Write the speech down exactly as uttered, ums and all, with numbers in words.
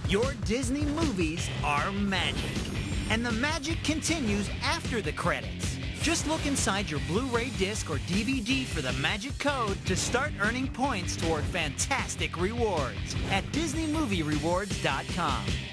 Your Disney movies are magic. And the magic continues after the credits. Just look inside your Blu-ray disc or D V D for the magic code to start earning points toward fantastic rewards at Disney Movie Rewards dot com.